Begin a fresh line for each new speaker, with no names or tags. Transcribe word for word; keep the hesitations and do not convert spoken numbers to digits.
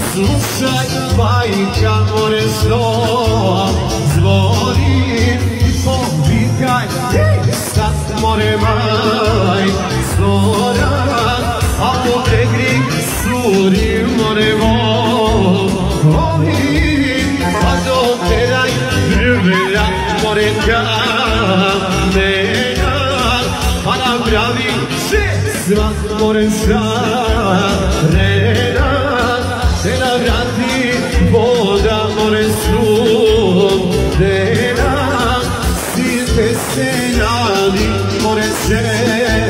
slušaj, bajka more snova, zvoni i povikaj, sad more maj, snora, a po pregri suri more vol, ovi, a do teraj, ljubila more kamena, a napravi se svak more šarena, se navrati voda more studena, sirke se nadi more žena.